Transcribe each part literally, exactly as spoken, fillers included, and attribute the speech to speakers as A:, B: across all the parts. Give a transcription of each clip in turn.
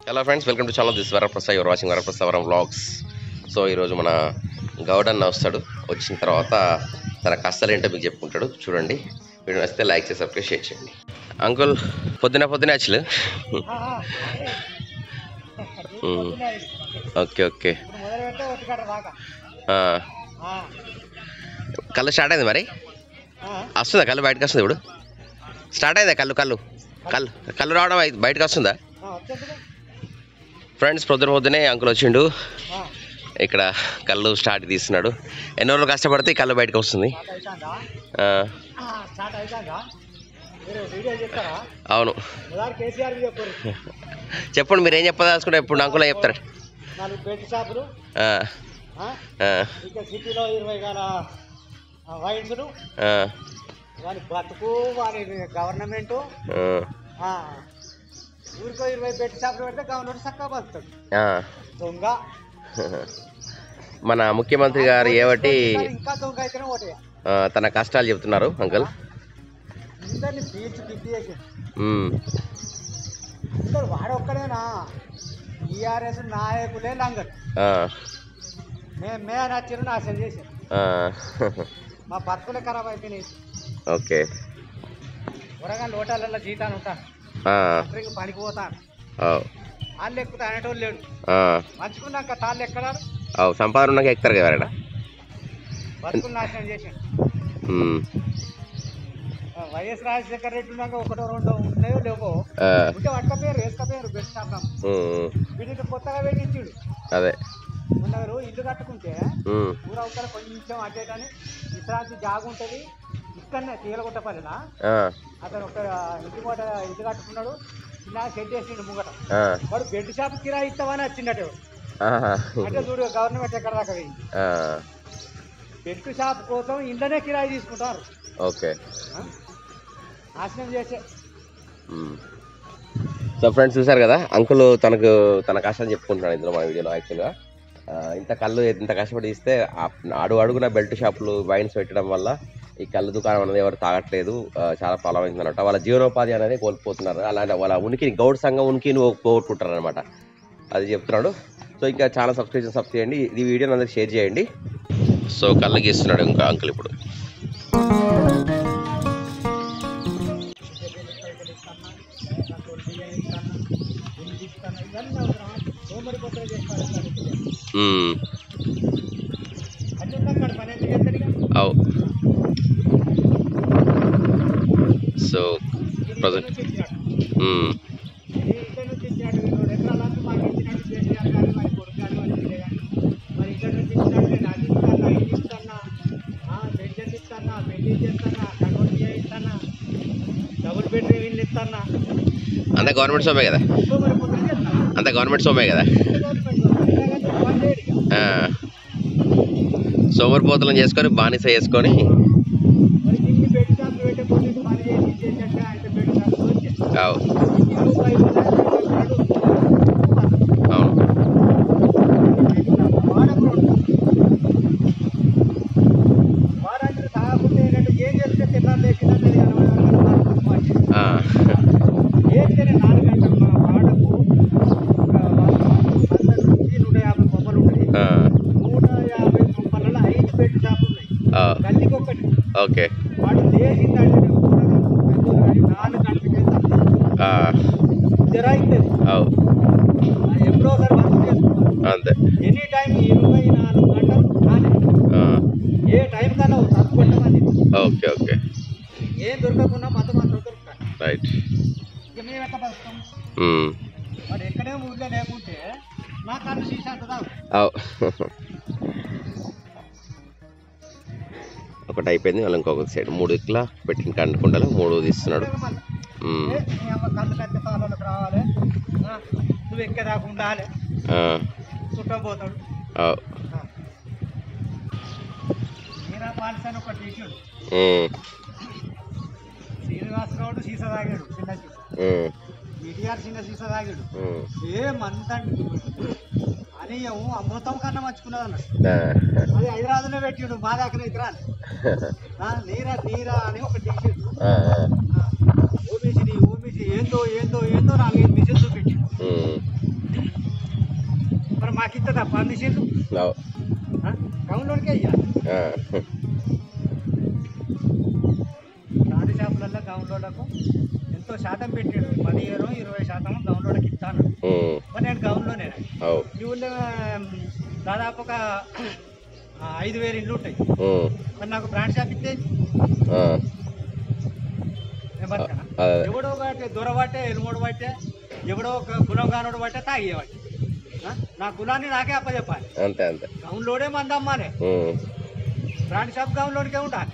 A: Hello friends, welcome to channel. This is Varaprasad. You are watching Varaprasad Varam vlogs. So ee roju mana Goud అన్న వస్తాడు. వచ్చిన తర్వాత తన కష్టాలు ఏంటో మీకు చెప్పుకుంటాడు. చూడండి. వీడియో నచ్చితే లైక్ చేసి సబ్స్క్రైబ్ షేర్ చేయండి. అంకుల్ పొద్దున పొద్దునే వచ్చలు. Okay okay. కళ్ళు స్టార్ట్ అయింది మరి? వస్తుందా కళ్ళు బయటకు వస్తుంది ఇప్పుడు? స్టార్ట్ అయిందా కళ్ళు కళ్ళు కళ్ళు కళ్ళు రావడం బయటకు వస్తుందా? ఫ్రెండ్స్ పొద్దున పొద్దునే అంకుల్ వచ్చిండు. ఇక్కడ కళ్ళు స్టార్ట్ తీస్తున్నాడు. ఎన్నో రోజులు కష్టపడితే కళ్ళు బయటకు వస్తుంది. అవును చెప్పండి, మీరు ఏం చెప్పదలుచుకుంటే ఇప్పుడు అంకుల్ చెప్తారు.
B: బతుకు వారి గవర్నమెంట్ ఊరికో ఇరవై పెట్టి షాపులు పెడితే గవర్నమెంట్ చక్కగా బతుకుతాడు. దొంగ
A: మన ముఖ్యమంత్రి గారు ఏవటి
B: ఇంకా దొంగ అయితేనే ఒకటి
A: తన కష్టాలు చెప్తున్నారు అంకుల్.
B: అందరినీ పీల్చి పిప్పి చేసి వాడు ఒక్కడేనా? టీఆర్ఎస్ నాయకులే లంగడు. మేము మే నచ్చిన నాశనం చేసాం. మా బతుకులే ఖరాబ్ అయిపోయినాయి.
A: ఓకే
B: త్వరగా హోటళ్ళల్లో జీతాలు ఉంటాను, పనికి పోతాను, వాళ్ళు ఎక్కుతా అనేటోళ్ళు లేడు. మంచుకున్నాక తాళ్ళు ఎక్కడారు?
A: సంపాదన ఉన్నాక ఎక్కుతారు కదా.
B: బతుకులు నాశనం చేసాడు. వైఎస్ రాజశేఖర రెడ్డి ఉన్నాక ఒకటో రెండో ఉన్నాయో లేవో ఉంటే పట్టకపోయారు, వేసుకపోయారు. బెస్ట్ శాతం వీటికి కొత్తగా పెట్టించాడు.
A: అదే
B: ఉన్నవారు ఇల్లు కట్టుకుంటే ఊరు అవతల కొంచెం అడ్డే కానీ విశ్రాంతి జాగు ఉంటుంది. ఇక్కడనే తీగలగుట్ట పల్లెన అతను ఒక ఇంటి పూట ఇల్లు కట్టుకున్నాడు. చిన్న షెడ్ వేసిండు ముంగట. వాడు బెడ్ షాప్ కిరాయి ఇస్తామని వచ్చిండట. అంటే చూడు గవర్నమెంట్ ఎక్కడ దాకా పోయింది. బెడ్ షాప్ కోసం ఇంట్లోనే కిరాయి తీసుకుంటారు.
A: ఓకే
B: నాశనం చేసే.
A: సో ఫ్రెండ్స్ చూసారు కదా, అంకుల్ తనకు తన కష్టాలు చెప్పుకుంటున్నాడు ఇందులో మన వీడియోలో. యాక్చువల్గా ఇంత కళ్ళు ఇంత కష్టపడి ఇస్తే అడుగు అడుగున బెల్ట్ షాపులు వైన్స్ పెట్టడం వల్ల ఈ కళ్ళు దుకాణం అనేది ఎవరు తాగట్లేదు. చాలా ప్రాబ్లం అవుతుందన్నమాట. వాళ్ళ జీవనోపాధి అనేది కోల్పోతున్నారు. అలాంటి వాళ్ళ ఉనికిని గౌడ్ సంఘం ఉనికిని పోగొట్టుకుంటారు అనమాట. అది చెప్తున్నాడు. సో ఇంకా చాలా సబ్స్క్రిప్షన్ సబ్ చేయండి. ఈ వీడియోని అందరికి షేర్ చేయండి. సో కళ్ళు గీస్తున్నాడు ఇంకా అంకుల్ ఇప్పుడు. అవు సో ప్రజెంట్
B: డబుల్ బెడ్రూమ్ ఇల్లు ఇస్తానా.
A: అంతా గవర్నమెంట్ సొమ్మే కదా, అంతా గవర్నమెంట్ సొమ్మే కదా. సోమరిపోతలను చేసుకొని బానిస చేసుకొని ఓకే
B: వాడు లేచిందంటే నాలుగు గంటలకి ఎప్పుడో ఒకసారి వర్క్ చేసుకుంటాం.
A: అంతే
B: ఎనీ టైం ఇరవై నాలుగు గంటలు కానీ ఏ టైం కన్నా తక్కువట్టమని.
A: ఓకే ఓకే
B: ఏం దొరకకుండా మత మాత్రం దొరుకుతాను.
A: రైట్.
B: ఇక మేము ఎక్కడ బతుకుతాం? వాడు ఎక్కడే ఊళ్ళో లేకుంటే నా కళ్ళు సీసా అంటుందా?
A: ఒకటి అయిపోయింది, మళ్ళీ ఇంకొక సైడ్ మూడు ఇట్లా పెట్టిన కండుకుండలు మూడు తీస్తున్నాడు.
B: కళ్ళు కత్తి తాళాలకు రావాలి, నువ్వు ఎక్కేదాకా ఉండాలి, చుట్టం పోతాడు. మీరా పాలసీ అని ఒకటి తీసాడు. శ్రీనివాసరావుడు సీసా తాగాడు, చిన్న సీసా. ఈటీఆర్ చిన్న సీసా తాగాడు. ఏమంతండి అని అమృతం కన్నా మంచుకున్నది అన్నాడు. అది హైదరాబాద్లో పెట్టిండు, మా దాకా ఇతరా నీరా నీరా అని ఒకటి తీసిండు. ఓబీసీ ఓబీసీ ఏందో ఏందో ఏందో నాలుగైదు మిషన్ చూపించిండు. నాకు ఇస్తుందా పర్మిషన్ గౌన్లోనికే ఇయ్యాలి రాణి షాపులలో గౌన్లోలకు ఎంతో శాతం పెట్టాడు పదిహేను ఇరవై శాతం గౌన్లోకి ఇస్తాను మరి నేను గౌన్లోనే ఈ ఊళ్ళో దాదాపు ఒక ఐదు వేలు ఇండ్లు ఉంటాయి మరి నాకు బ్రాండ్ షాప్ ఇస్తే ఎవడో బట్టే దొర పట్టే ఎలుమోడు పట్టే ఎవడో ఒక గుణం కానోడు పట్టే తాగేవాటి నా గుణాన్ని నాకే అప్పచెప్పాలి
A: అంతే అంతే
B: గౌన్లోనే మంది అమ్మానే బ్రాండ్ షాప్ గౌన్లోనికే ఉండాలి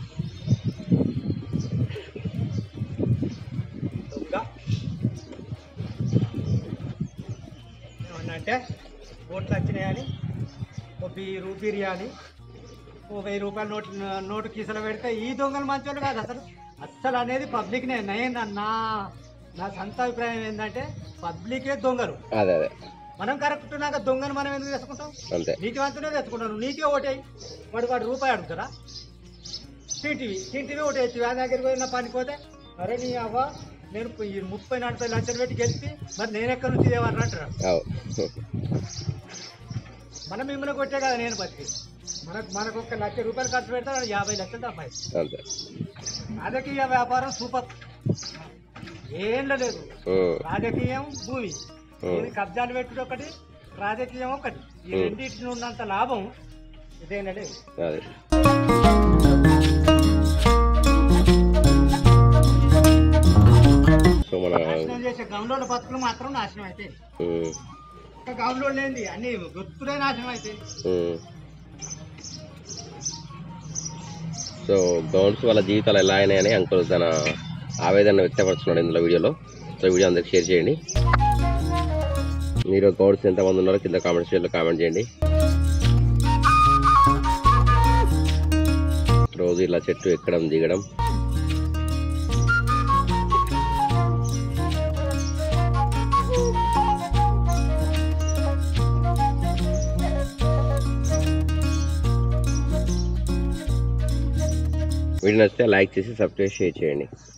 B: ఏమన్నా అంటే ఓట్లు వచ్చినాయని ఒక రూపీ ఇవ్వాలి ఓ వెయ్యి రూపాయలు నోటు నోటు కీసలు పెడితే ఈ దొంగలు మంచోళ్ళు కాదు అసలు అస్సలు అనేది పబ్లిక్నే నేను నా నా సొంత అభిప్రాయం ఏంటంటే పబ్లికే దొంగలు
A: అదే అదే
B: మనం కరెక్ట్ నాక దొంగను మనం ఎందుకు తెచ్చుకుంటాం నీతివంతునే తెచ్చుకుంటాను నీకే ఓటేయి వాడు వాడు రూపాయి అడుగుతారా టీటీవీ టీటీవీ ఓటేసి ఆ దగ్గరికి పోయిన పనిపోతే అరే నీ అవ్వ నేను ఈ ముప్పై నలభై లక్షలు పెట్టి గెలిపి మరి నేను ఎక్కడి నుంచి ఇవ్వాలని అంటారు మనం మిమ్మల్ని కొట్టే కదా నేను బతికి మనకు మనకు ఒక లక్ష రూపాయలు ఖర్చు పెడతా యాభై లక్షలు తప్ప రాజకీయ వ్యాపారం సూపర్ ఏం లేదు రాజకీయం భూమి ఇది కబ్జాలు పెట్టుడు ఒకటి రాజకీయం ఒకటి ఈ రెండింటిని ఉన్నంత లాభం ఇదేనా లేదు నాశనం చేసే గౌన్లోళ్ళ బతుకులు మాత్రం నాశనం అయితే గౌన్లోళ్ళు ఏంది అన్ని గుర్తులే నాశనం అయితే
A: సో గౌన్స్ వాళ్ళ జీవితాలు ఎలా అయినాయని అంకుల్ తన ఆవేదన వ్యక్తపరుస్తున్నాడు ఇందులో వీడియోలో. సో వీడియో అందరికి షేర్ చేయండి. మీరు గౌడ్స్ ఎంతమంది ఉన్నారో కింద కామెంట్ సెక్షన్లో కామెంట్ చేయండి. రోజు ఇలా చెట్టు ఎక్కడం దిగడం వీడియో నచ్చితే లైక్ చేసి సబ్స్క్రైబ్ షేర్ చేయండి.